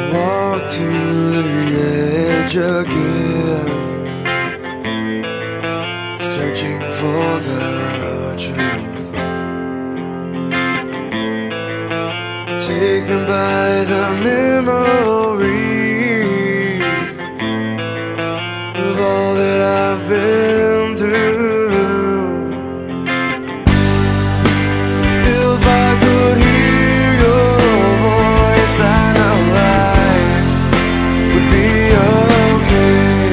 walk to the edge again, searching for the truth, taken by the memories of all that I've been through. If I could hear your voice, I know I would be okay.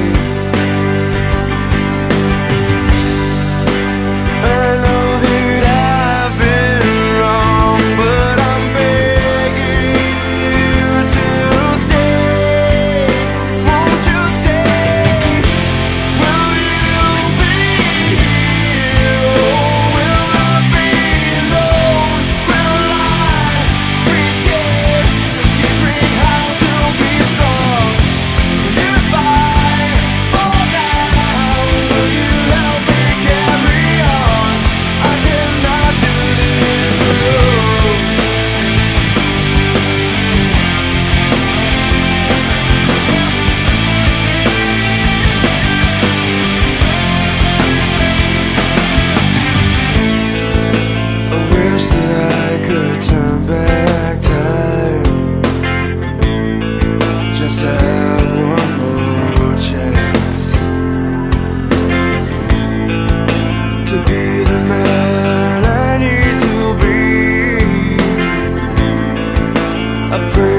I know that I've been wrong, but I'm begging you to stay. Won't you stay? Will you be here? Oh, will I be alone? Will I be scared? Teach me how to be strong. If I fall down, will you help me carry on? I cannot do this alone. I wish that I could turn back time, just to have one more chance to be the man I need to be. I pray